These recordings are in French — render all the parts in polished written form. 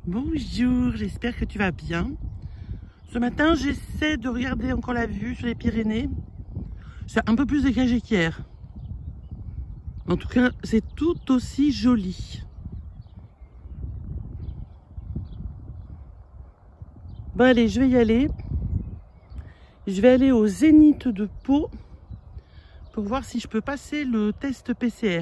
Bonjour, j'espère que tu vas bien. Ce matin, j'essaie de regarder encore la vue sur les Pyrénées. C'est un peu plus dégagé qu'hier. En tout cas, c'est tout aussi joli. Bon allez, je vais y aller. Je vais aller au Zénith de Pau pour voir si je peux passer le test PCR.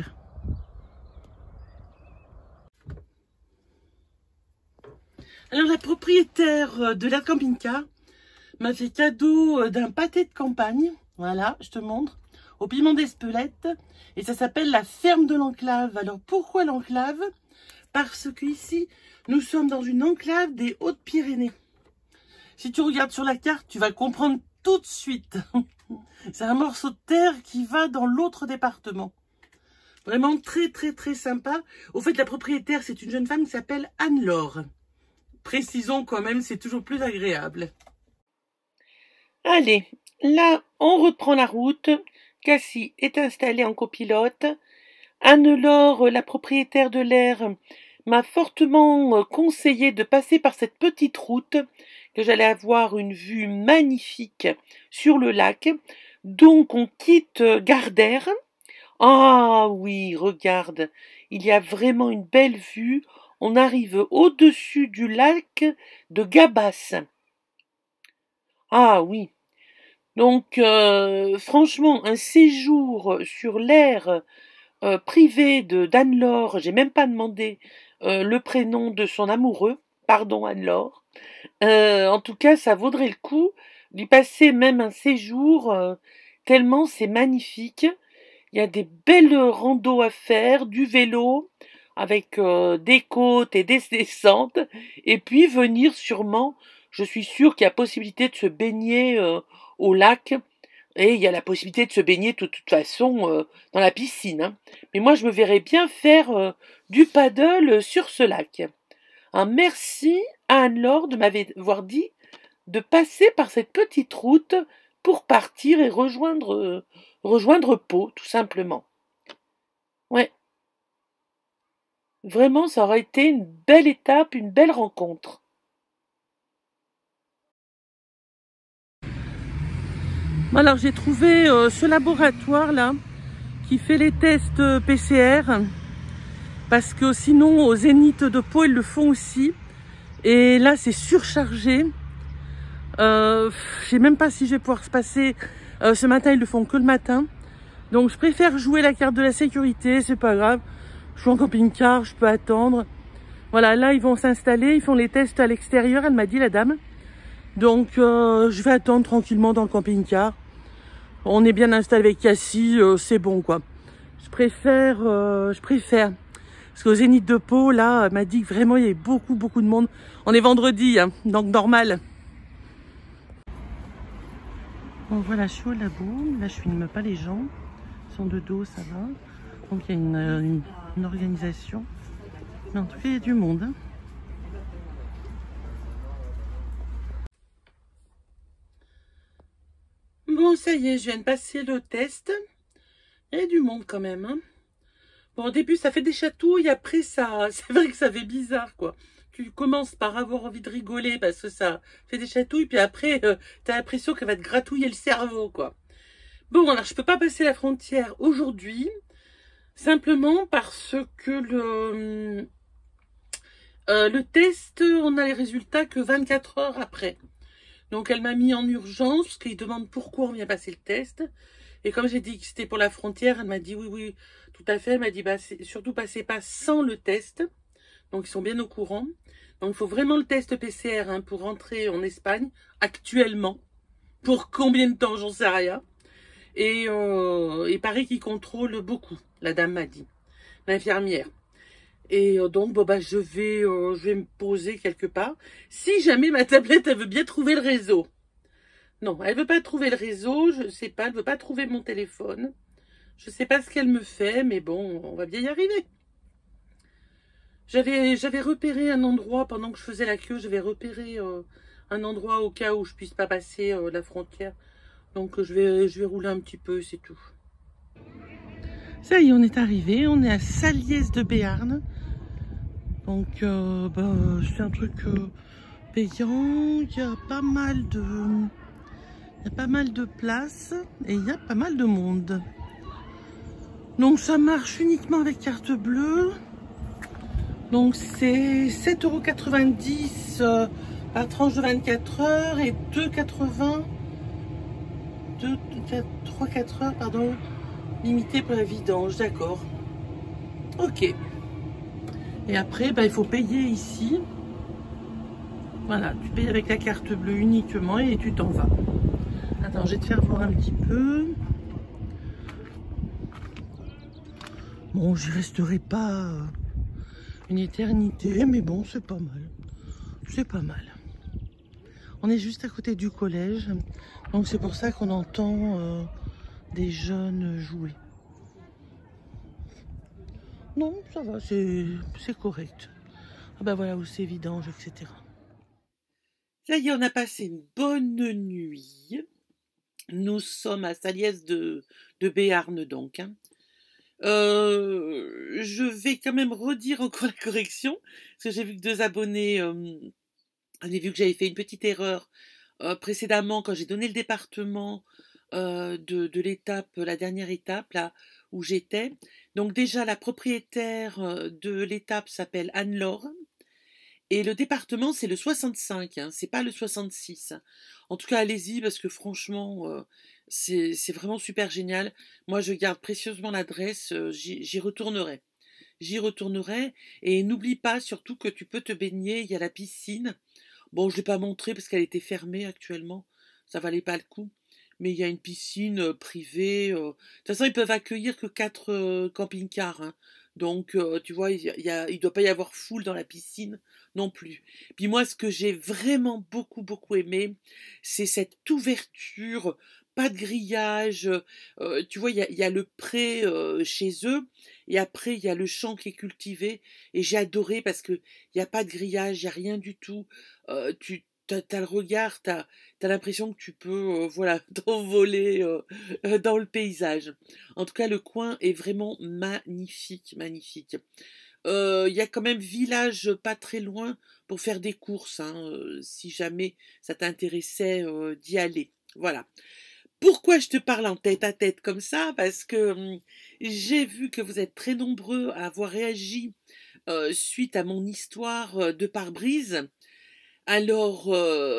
Alors la propriétaire de la camping-car m'a fait cadeau d'un pâté de campagne. Voilà, je te montre. Au piment d'Espelette. Et ça s'appelle la ferme de l'enclave. Alors pourquoi l'enclave? Parce qu'ici, nous sommes dans une enclave des Hautes-Pyrénées. Si tu regardes sur la carte, tu vas comprendre tout de suite. C'est un morceau de terre qui va dans l'autre département. Vraiment très sympa. Au fait, la propriétaire, c'est une jeune femme qui s'appelle Anne-Laure. Précisons quand même, c'est toujours plus agréable. Allez, là, on reprend la route. Cassie est installée en copilote. Anne-Laure, la propriétaire de l'air, m'a fortement conseillé de passer par cette petite route, que j'allais avoir une vue magnifique sur le lac. Donc, on quitte Gardères. Ah oui, regarde, il y a vraiment une belle vue. On arrive au-dessus du lac de Gabas. Ah oui. Donc, franchement, un séjour sur l'air privé d'Anne-Laure, j'ai même pas demandé le prénom de son amoureux, pardon Anne-Laure. En tout cas, ça vaudrait le coup d'y passer même un séjour, tellement c'est magnifique. Il y a des belles randos à faire, du vélo, avec des côtes et des descentes, et puis venir sûrement, je suis sûre qu'il y a possibilité de se baigner au lac, et il y a la possibilité de se baigner de toute façon dans la piscine. Hein. Mais moi, je me verrais bien faire du paddle sur ce lac. Un merci à Anne-Laure de m'avoir dit de passer par cette petite route pour partir et rejoindre Pau, tout simplement. Ouais. Vraiment, ça aurait été une belle étape, une belle rencontre. Alors j'ai trouvé ce laboratoire là qui fait les tests PCR parce que sinon au Zénith de Pau ils le font aussi et là c'est surchargé. Je sais même pas si je vais pouvoir se passer. Ce matin ils le font que le matin, donc je préfère jouer la carte de la sécurité. C'est pas grave, je suis en camping-car, je peux attendre. Voilà, là ils vont s'installer, ils font les tests à l'extérieur, elle m'a dit la dame. Donc je vais attendre tranquillement dans le camping-car. On est bien installé avec Cassie, c'est bon quoi. Je préfère. Parce qu'au Zénith de Pau, là, elle m'a dit que vraiment il y avait beaucoup de monde. On est vendredi, hein, donc normal. Bon voilà, je suis au labo. Là je filme pas les gens. Ils sont de dos, ça va. Donc il y a une organisation. Mais en tout cas, il y a du monde. Hein. Bon, ça y est, je viens de passer le test. Il y a du monde quand même. Hein. Bon, au début, ça fait des chatouilles. Après, ça, c'est vrai que ça fait bizarre, quoi. Tu commences par avoir envie de rigoler parce que ça fait des chatouilles. Puis après, t'as l'impression qu'elle va te gratouiller le cerveau, quoi. Bon, alors, je peux pas passer la frontière aujourd'hui. Simplement parce que le test, on a les résultats que 24 heures après. Donc elle m'a mis en urgence, parce qu'il demande pourquoi on vient passer le test. Et comme j'ai dit que c'était pour la frontière, elle m'a dit oui, tout à fait. Elle m'a dit bah, surtout passez pas sans le test. Donc ils sont bien au courant. Donc il faut vraiment le test PCR hein, pour rentrer en Espagne, actuellement. Pour combien de temps, j'en sais rien. Et pareil qu'ils contrôlent beaucoup, la dame m'a dit, l'infirmière. Et donc, bon, bah, je vais me poser quelque part. Si jamais ma tablette, elle veut bien trouver le réseau. Non, elle veut pas trouver le réseau, je sais pas, elle veut pas trouver mon téléphone. Je sais pas ce qu'elle me fait, mais bon, on va bien y arriver. J'avais repéré un endroit, pendant que je faisais la queue, j'avais repéré un endroit au cas où je puisse pas passer la frontière. Donc, je vais rouler un petit peu, c'est tout. Ça y est, on est arrivé, on est à Saliès de Béarn. Donc c'est un truc payant. Il y a pas mal de places et il y a pas mal de monde. Donc ça marche uniquement avec carte bleue. Donc c'est 7,90 € par tranche de 24 heures et 2,80 3-4 heures, pardon, limité pour la vidange, d'accord. Ok. Et après, il faut payer ici. Voilà, tu payes avec la carte bleue uniquement et tu t'en vas. Attends, je vais te faire voir un petit peu. Bon, j'y resterai pas une éternité, mais bon, c'est pas mal. C'est pas mal. On est juste à côté du collège, donc c'est pour ça qu'on entend des jeunes jouer. Non, ça va, c'est correct. Ah ben voilà où c'est vidange, etc. Ça y est, on a passé une bonne nuit. Nous sommes à Saliès de Béarn, donc. Hein. Je vais quand même redire encore la correction, parce que j'ai vu que 2 abonnés avaient vu que j'avais fait une petite erreur précédemment quand j'ai donné le département de l'étape, la dernière étape, là où j'étais. Donc déjà, la propriétaire de l'étape s'appelle Anne-Laure. Et le département, c'est le 65, hein, c'est pas le 66. En tout cas, allez-y, parce que franchement, c'est vraiment super génial. Moi, je garde précieusement l'adresse, j'y retournerai. J'y retournerai, et n'oublie pas surtout que tu peux te baigner, il y a la piscine. Bon, je ne l'ai pas montré parce qu'elle était fermée actuellement, ça valait pas le coup. Mais il y a une piscine privée. De toute façon, ils peuvent accueillir que 4 camping-cars. Hein. Donc, tu vois, il doit pas y avoir foule dans la piscine non plus. Puis moi, ce que j'ai vraiment beaucoup, beaucoup aimé, c'est cette ouverture, pas de grillage. Tu vois, il y a le pré chez eux, et après, il y a le champ qui est cultivé. Et j'ai adoré parce que il n'y a pas de grillage, il n'y a rien du tout. Tu t'as le regard, t'as l'impression que tu peux voilà, t'envoler dans le paysage. En tout cas, le coin est vraiment magnifique, magnifique. Il y a quand même village pas très loin pour faire des courses, hein, si jamais ça t'intéressait d'y aller. Voilà. Pourquoi je te parle en tête à tête comme ça? Parce que j'ai vu que vous êtes très nombreux à avoir réagi suite à mon histoire de pare-brise. Alors,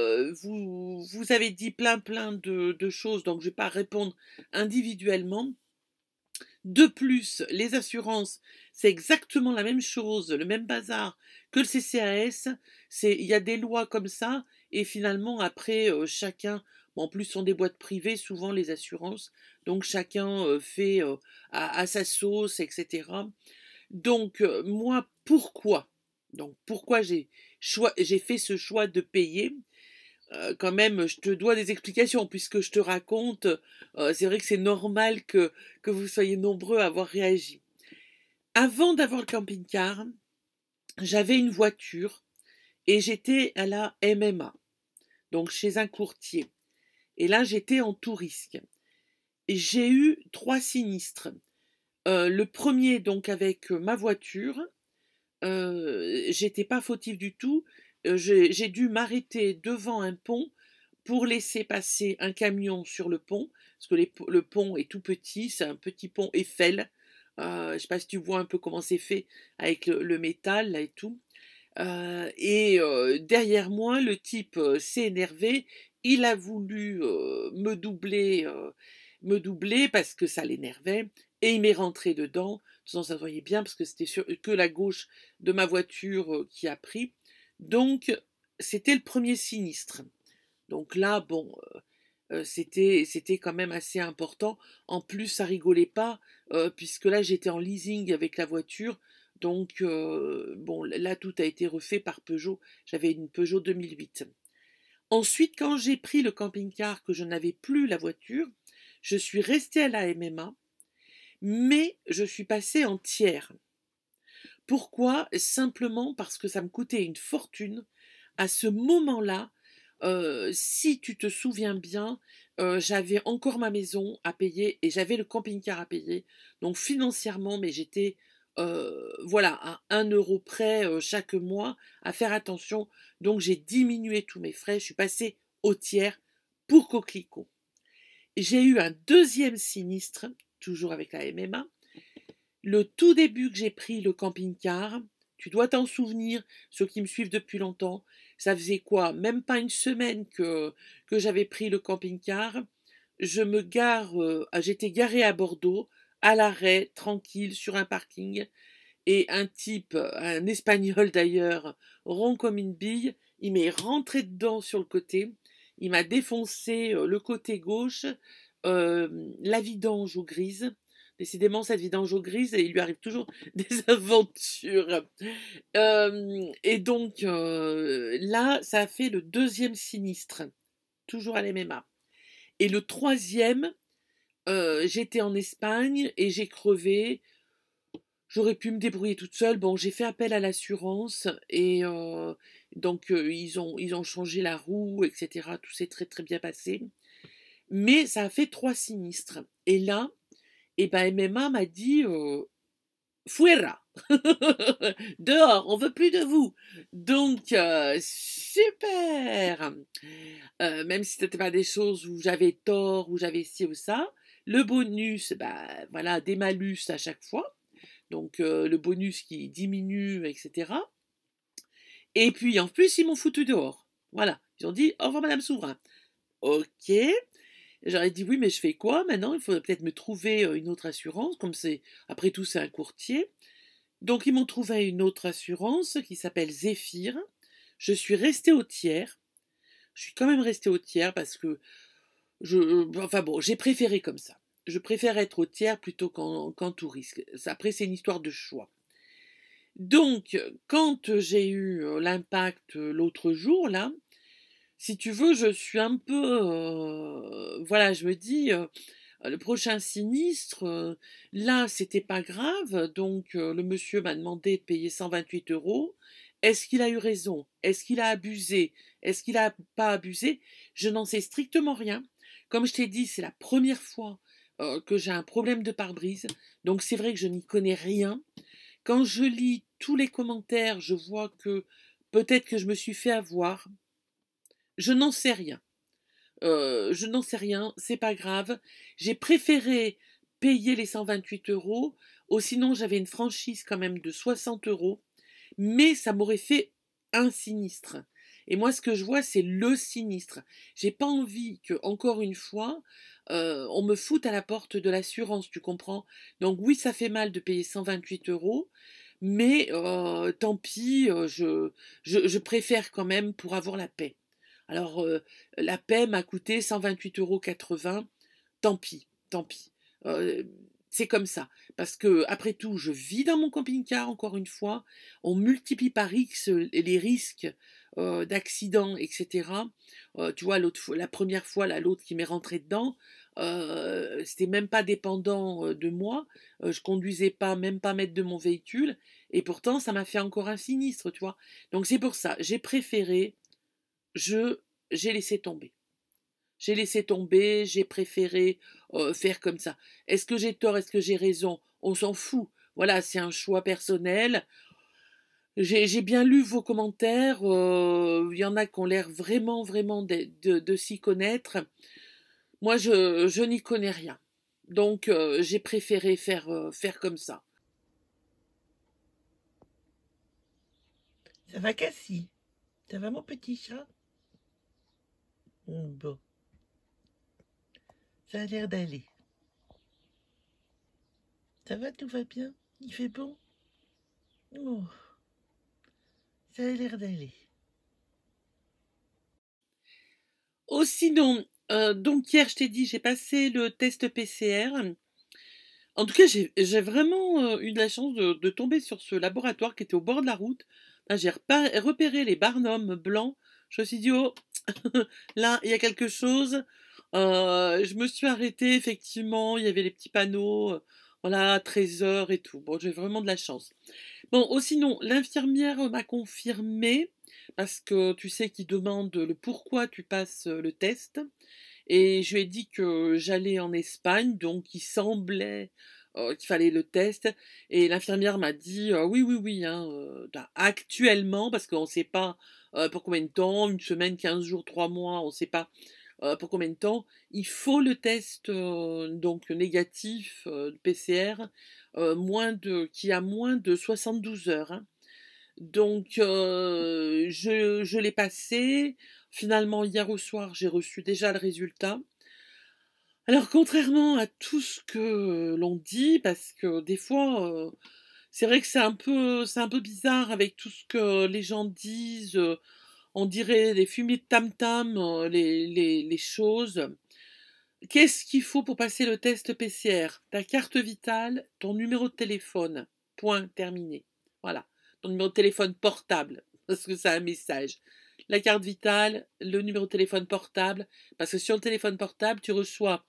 vous avez dit plein de choses, donc je ne vais pas répondre individuellement. De plus, les assurances, c'est exactement la même chose, le même bazar que le CCAS. Il y a des lois comme ça, et finalement, après, chacun, bon, en plus, ce sont des boîtes privées, souvent les assurances, donc chacun fait à sa sauce, etc. Donc, moi, pourquoi? Donc, pourquoi j'ai fait ce choix de payer? Quand même, je te dois des explications, puisque je te raconte, c'est vrai que c'est normal que vous soyez nombreux à avoir réagi. Avant d'avoir le camping-car, j'avais une voiture et j'étais à la MMA, donc chez un courtier. Et là, j'étais en tout risque. Et j'ai eu 3 sinistres. Le premier, donc, avec ma voiture, j'étais pas fautive du tout. J'ai dû m'arrêter devant un pont pour laisser passer un camion sur le pont, parce que le pont est tout petit, c'est un petit pont Eiffel. Je sais pas si tu vois un peu comment c'est fait avec le métal là et tout. Derrière moi, le type s'est énervé. Il a voulu me doubler parce que ça l'énervait, et il m'est rentré dedans. De toute façon, ça se voyait bien parce que c'était que la gauche de ma voiture qui a pris. Donc, c'était le premier sinistre. Donc là, bon, c'était quand même assez important. En plus, ça rigolait pas, puisque là, j'étais en leasing avec la voiture. Donc, bon, là, tout a été refait par Peugeot. J'avais une Peugeot 2008. Ensuite, quand j'ai pris le camping-car, que je n'avais plus la voiture, je suis restée à la MMA, mais je suis passée en tiers. Pourquoi? Simplement parce que ça me coûtait une fortune. À ce moment-là, si tu te souviens bien, j'avais encore ma maison à payer et j'avais le camping-car à payer. Donc financièrement, mais j'étais voilà, à 1 € près chaque mois, à faire attention. Donc j'ai diminué tous mes frais, je suis passée au tiers pour Coquelicot. J'ai eu un deuxième sinistre, toujours avec la MMA. Le tout début que j'ai pris le camping-car, tu dois t'en souvenir, ceux qui me suivent depuis longtemps, ça faisait quoi? Même pas une semaine que j'avais pris le camping-car. Je me gare, j'étais garée à Bordeaux, à l'arrêt, tranquille, sur un parking, et un type, un Espagnol d'ailleurs, rond comme une bille, il m'est rentré dedans sur le côté, il m'a défoncé le côté gauche, la vidange au grise. Décidément, cette vidange au grise, et il lui arrive toujours des aventures. Et donc, là, ça a fait le deuxième sinistre, toujours à l'MMA. Et le troisième, j'étais en Espagne et j'ai crevé. J'aurais pu me débrouiller toute seule. Bon, j'ai fait appel à l'assurance et donc ils ont changé la roue, etc. Tout s'est très très bien passé. Mais ça a fait 3 sinistres. Et là, eh ben, MMA m'a dit Fuera dehors, on veut plus de vous. Donc super. Même si c'était pas des choses où j'avais tort, où j'avais ci ou ça. Le bonus, bah voilà, des malus à chaque fois. Donc le bonus qui diminue, etc. Et puis en plus, ils m'ont foutu dehors. Voilà. Ils ont dit au revoir Madame Souverain. Ok. J'aurais dit oui, mais je fais quoi maintenant? Il faudrait peut-être me trouver une autre assurance, comme c'est, après tout, c'est un courtier. Donc ils m'ont trouvé une autre assurance qui s'appelle Zéphyr. Je suis restée au tiers. Je suis quand même restée au tiers parce que enfin bon, j'ai préféré comme ça. Je préfère être au tiers plutôt qu'en tout risque. Après, c'est une histoire de choix. Donc, quand j'ai eu l'impact l'autre jour, là, si tu veux, je suis un peu... voilà, je me dis, le prochain sinistre, là, c'était pas grave, donc le monsieur m'a demandé de payer 128 €. Est-ce qu'il a eu raison? Est-ce qu'il a abusé? Est-ce qu'il a pas abusé? Je n'en sais strictement rien. Comme je t'ai dit, c'est la première fois que j'ai un problème de pare-brise, donc c'est vrai que je n'y connais rien. Quand je lis tous les commentaires, je vois que peut-être que je me suis fait avoir. Je n'en sais rien. Je n'en sais rien, c'est pas grave. J'ai préféré payer les 128 €, ou sinon j'avais une franchise quand même de 60 €, mais ça m'aurait fait un sinistre. Et moi, ce que je vois, c'est le sinistre. J'ai pas envie que, encore une fois, on me foute à la porte de l'assurance, tu comprends? Donc oui, ça fait mal de payer 128 €, mais tant pis, je préfère quand même pour avoir la paix. Alors, la paix m'a coûté 128,80 €. Tant pis, tant pis. Euh, c'est comme ça. Parce que, après tout, je vis dans mon camping-car, encore une fois. On multiplie par X les risques d'accidents, etc. Tu vois, la première fois, là, l'autre qui m'est rentré dedans, c'était même pas dépendant de moi. Je conduisais pas, même pas mètre de mon véhicule. Et pourtant, ça m'a fait encore un sinistre, tu vois. Donc, c'est pour ça. J'ai préféré je j'ai laissé tomber. J'ai laissé tomber, j'ai préféré faire comme ça. Est-ce que j'ai tort, est-ce que j'ai raison? On s'en fout. Voilà, c'est un choix personnel. J'ai bien lu vos commentaires. Il y en a qui ont l'air vraiment, vraiment de s'y connaître. Moi, je n'y connais rien. Donc, j'ai préféré faire comme ça. Ça va, Cassie? Ça va, mon petit chat? Bon, ça a l'air d'aller. Ça va, tout va bien? Il fait bon? Oh, ça a l'air d'aller. Oh, sinon, donc hier, je t'ai dit, j'ai passé le test PCR. En tout cas, j'ai vraiment eu de la chance de tomber sur ce laboratoire qui était au bord de la route. Là, j'ai repéré les barnums blancs. Je me suis dit, oh, là, il y a quelque chose. Je me suis arrêtée, effectivement, il y avait les petits panneaux, voilà, 13 heures et tout. Bon, j'ai vraiment de la chance. Bon, oh, sinon, l'infirmière m'a confirmé, parce que tu sais qu'il demande le pourquoi tu passes le test. Et je lui ai dit que j'allais en Espagne, donc il semblait qu'il fallait le test. Et l'infirmière m'a dit oui, oui, oui, hein, actuellement, parce qu'on ne sait pas pour combien de temps, une semaine, 15 jours, 3 mois, on ne sait pas pour combien de temps, il faut le test donc négatif PCR qui a moins de 72 heures. Hein. Donc je l'ai passé. Finalement, hier au soir, j'ai reçu déjà le résultat. Alors, contrairement à tout ce que l'on dit, parce que des fois, c'est vrai que c'est un peu bizarre avec tout ce que les gens disent. On dirait les fumées de tam-tam, les choses. Qu'est-ce qu'il faut pour passer le test PCR? Ta carte vitale, ton numéro de téléphone. Point, terminé. Voilà. Ton numéro de téléphone portable, parce que c'est un message. La carte vitale, le numéro de téléphone portable, parce que sur le téléphone portable, tu reçois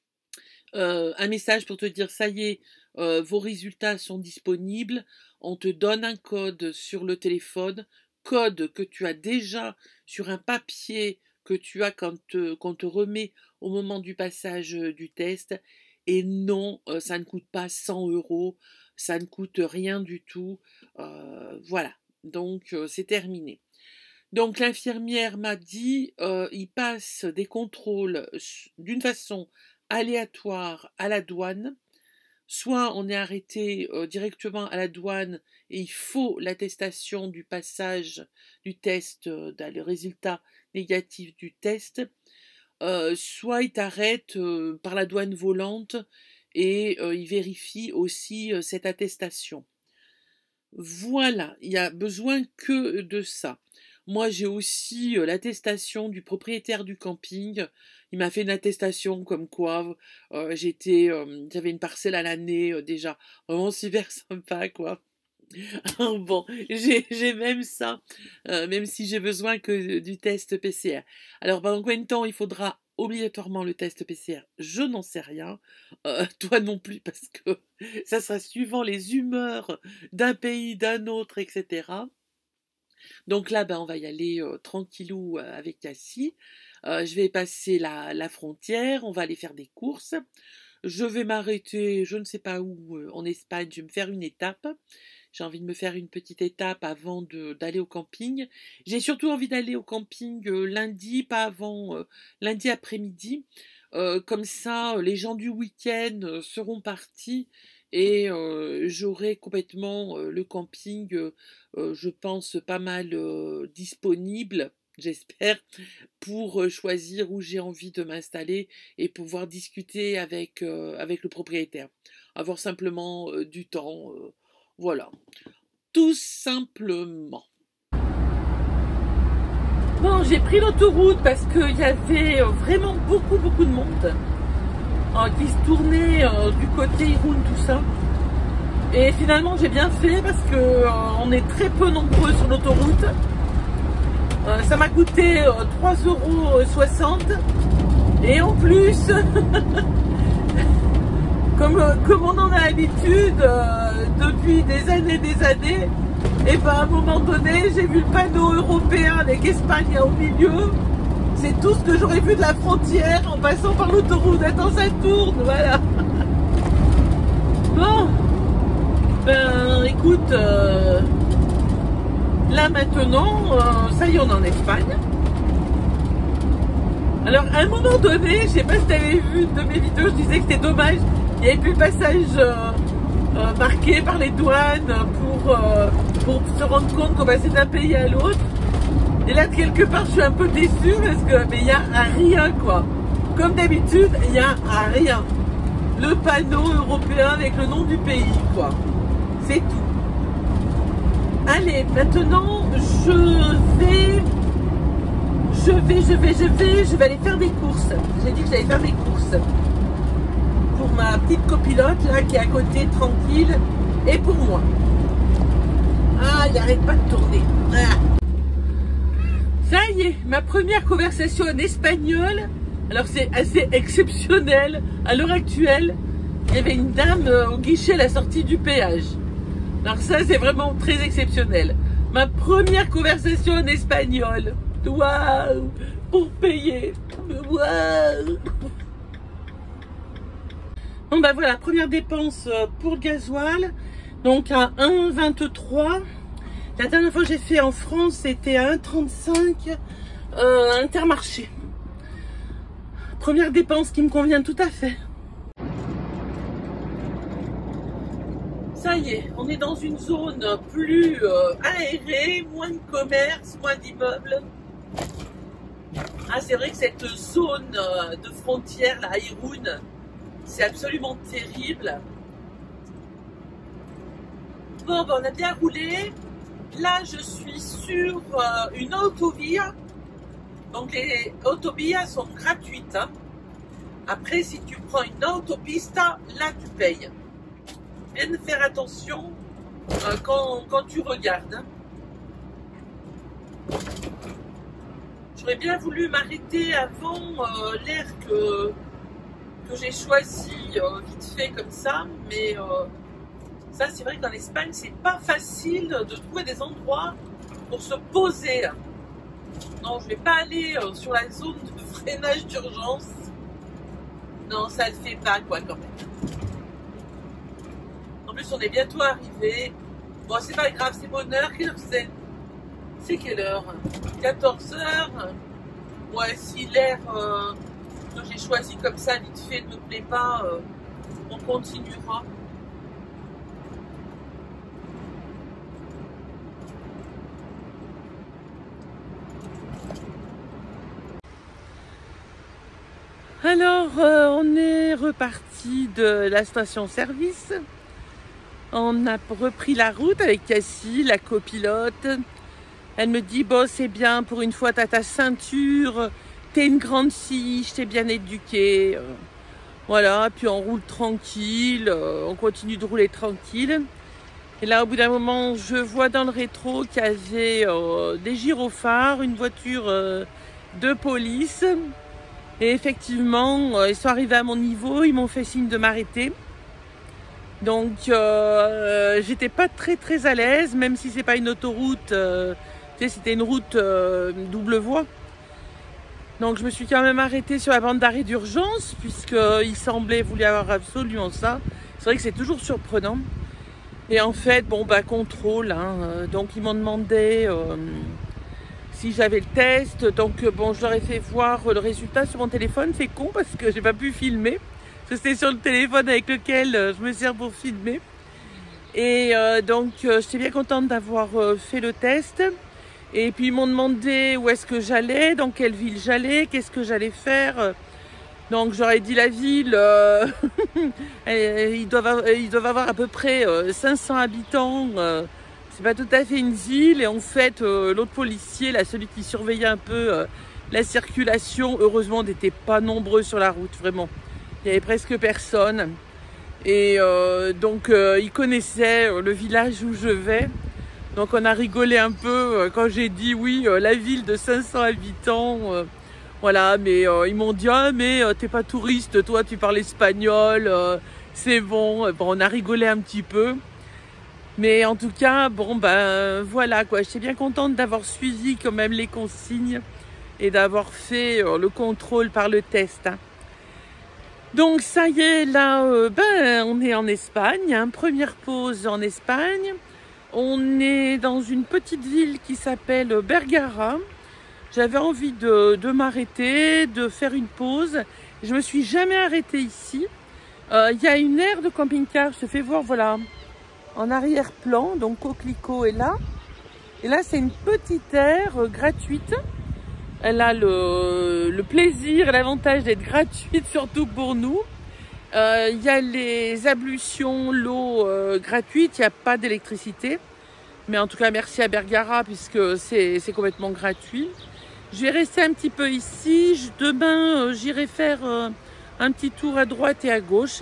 un message pour te dire ça y est, vos résultats sont disponibles, on te donne un code sur le téléphone, code que tu as déjà sur un papier que tu as qu'on te remet au moment du passage du test, et non, ça ne coûte pas 100 €, ça ne coûte rien du tout, voilà, donc c'est terminé. Donc l'infirmière m'a dit, il passe des contrôles d'une façon aléatoire à la douane, soit on est arrêté directement à la douane et il faut l'attestation du passage du test, le résultat négatif du test, soit il t'arrête par la douane volante et il vérifie aussi cette attestation. Voilà, il n'y a besoin que de ça. Moi, j'ai aussi l'attestation du propriétaire du camping. Il m'a fait une attestation comme quoi j'avais une parcelle à l'année déjà. Vraiment super sympa, quoi. Bon, j'ai même ça, même si j'ai besoin que du test PCR. Alors, pendant combien de temps il faudra obligatoirement le test PCR? Je n'en sais rien. Toi non plus, parce que ça sera suivant les humeurs d'un pays, d'un autre, etc. Donc là, on va y aller tranquillou avec Cassie. Je vais passer la frontière, on va aller faire des courses. Je vais m'arrêter, je ne sais pas où, en Espagne, je vais me faire une étape. J'ai envie de me faire une petite étape avant d'aller au camping. J'ai surtout envie d'aller au camping lundi, pas avant lundi après-midi. Comme ça, les gens du week-end seront partis et j'aurai complètement le camping, je pense, pas mal disponible, j'espère, pour choisir où j'ai envie de m'installer et pouvoir discuter avec le propriétaire. Avoir simplement du temps, voilà, tout simplement. Bon, j'ai pris l'autoroute parce qu'il y avait vraiment beaucoup de monde qui se tournait du côté Irun, tout ça. Et finalement, j'ai bien fait parce que on est très peu nombreux sur l'autoroute. Ça m'a coûté 3,60 € et en plus, comme on en a l'habitude depuis des années, et à un moment donné, j'ai vu le panneau européen avec Espagne au milieu. C'est tout ce que j'aurais vu de la frontière en passant par l'autoroute. Attends, ça tourne, voilà. Bon, écoute, là maintenant, ça y est, on est en Espagne. Alors, à un moment donné, je sais pas si tu avais vu une de mes vidéos, je disais que c'était dommage, il n'y avait plus le passage marqué par les douanes pour se rendre compte qu'on passait d'un pays à l'autre. Et là, de quelque part, je suis un peu déçue parce que il y a rien, quoi. Comme d'habitude, il y a rien. Le panneau européen avec le nom du pays, quoi. C'est tout. Allez, maintenant, je vais aller faire des courses. J'ai dit que j'allais faire des courses. Pour ma petite copilote, là, qui est à côté, tranquille. Et pour moi. Ah, il n'arrête pas de tourner. Ah. Ça y est, ma première conversation en espagnol. Alors c'est assez exceptionnel. À l'heure actuelle, il y avait une dame au guichet à la sortie du péage. Alors ça, c'est vraiment très exceptionnel. Ma première conversation en espagnol. Waouh! Pour payer. Waouh! Bon bah voilà, première dépense pour le gasoil, donc à 1,23. La dernière fois que j'ai fait en France, c'était à 1,35 Intermarché. Première dépense qui me convient tout à fait. Ça y est, on est dans une zone plus aérée, moins de commerce, moins d'immeubles. Ah, c'est vrai que cette zone de frontière, la Irun, c'est absolument terrible. Bon, ben, on a bien roulé. Là, je suis sur une autovia. Donc, les autovias sont gratuites. Hein. Après, si tu prends une autopiste, là, tu payes. Bien faire attention quand tu regardes. Hein. J'aurais bien voulu m'arrêter avant l'air que j'ai choisi vite fait comme ça, mais ça c'est vrai qu'en Espagne c'est pas facile de trouver des endroits pour se poser. Non, je vais pas aller sur la zone de freinage d'urgence. Non, ça le fait pas quoi quand même. En plus on est bientôt arrivé. Bon, c'est pas grave, c'est bonne heure. Quelle heure c'est? C'est quelle heure? 14 h. Ouais, si l'air que j'ai choisi comme ça vite fait ne me plaît pas, on continuera. Alors, on est reparti de la station-service. On a repris la route avec Cassie, la copilote. Elle me dit, bon, c'est bien, pour une fois, t'as ta ceinture, t'es une grande fille, je t'ai bien éduquée. Voilà, puis on roule tranquille, on continue de rouler tranquille. Et là, au bout d'un moment, je vois dans le rétro qu'il y avait des gyrophares, une voiture de police. Et effectivement, ils sont arrivés à mon niveau, ils m'ont fait signe de m'arrêter. Donc, j'étais pas très à l'aise, même si c'est pas une autoroute. C'était une route double voie. Donc je me suis quand même arrêtée sur la bande d'arrêt d'urgence, puisqu'il semblait vouloir avoir absolument ça. C'est vrai que c'est toujours surprenant. Et en fait, bon bah contrôle, hein, donc ils m'ont demandé si j'avais le test. Donc bon, je leur ai fait voir le résultat sur mon téléphone. C'est con parce que j'ai pas pu filmer. C'était sur le téléphone avec lequel je me sers pour filmer. Et donc j'étais bien contente d'avoir fait le test. Et puis ils m'ont demandé où est-ce que j'allais, dans quelle ville j'allais, qu'est-ce que j'allais faire. Donc j'aurais dit la ville, ils doivent avoir à peu près 500 habitants. C'est pas tout à fait une ville. Et en fait, l'autre policier, là, celui qui surveillait un peu la circulation, heureusement n'était pas nombreux sur la route, vraiment. Il y avait presque personne. Et donc il connaissait le village où je vais. Donc on a rigolé un peu quand j'ai dit oui, la ville de 500 habitants. Voilà, mais ils m'ont dit ah mais t'es pas touriste, toi tu parles espagnol, c'est bon. Bon, on a rigolé un petit peu. Mais en tout cas, bon ben voilà quoi, j'étais bien contente d'avoir suivi quand même les consignes et d'avoir fait le contrôle par le test. Hein. Donc ça y est, là, on est en Espagne, hein, première pause en Espagne. On est dans une petite ville qui s'appelle Bergara. J'avais envie de m'arrêter, de faire une pause. Je me suis jamais arrêtée ici. Il y a une aire de camping-car, je te fais voir, voilà, en arrière-plan, donc Coquelicot est là. Et là, c'est une petite aire gratuite. Elle a le plaisir et l'avantage d'être gratuite, surtout pour nous. Il y a les ablutions, l'eau gratuite, il n'y a pas d'électricité. Mais en tout cas, merci à Bergara puisque c'est complètement gratuit. Je vais rester un petit peu ici. Demain, j'irai faire un petit tour à droite et à gauche.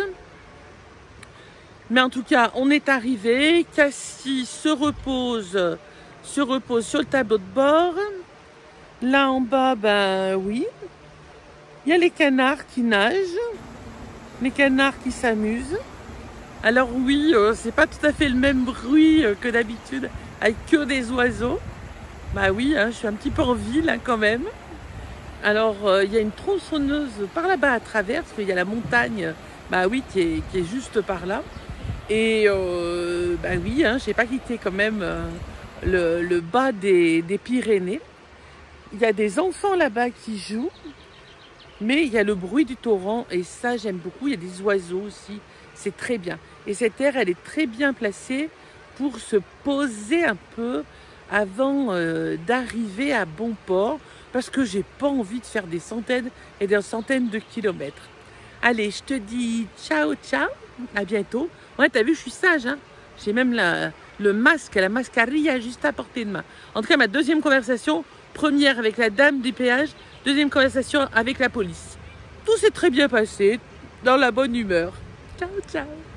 Mais en tout cas, on est arrivé. Cassie se repose sur le tableau de bord. Là en bas, ben oui. Il y a les canards qui nagent. Les canards qui s'amusent. Alors oui, c'est pas tout à fait le même bruit que d'habitude, avec que des oiseaux. Bah oui, hein, je suis un petit peu en ville hein, quand même. Alors il y a une tronçonneuse par là-bas à travers, parce qu'il y a la montagne Bah oui, qui est juste par là. Et bah oui, hein, j'ai pas quitté quand même le bas des Pyrénées. Il y a des enfants là-bas qui jouent, mais il y a le bruit du torrent et ça j'aime beaucoup. Il y a des oiseaux aussi, c'est très bien. Et cette aire, elle est très bien placée pour se poser un peu avant d'arriver à bon port, parce que j'ai pas envie de faire des centaines et des centaines de kilomètres. Allez, je te dis ciao, ciao, à bientôt. Ouais, t'as vu, je suis sage, hein. J'ai même le masque, la mascarilla juste à portée de main. En tout cas, ma deuxième conversation, première avec la dame du péage, deuxième conversation avec la police. Tout s'est très bien passé, dans la bonne humeur. Ciao, ciao.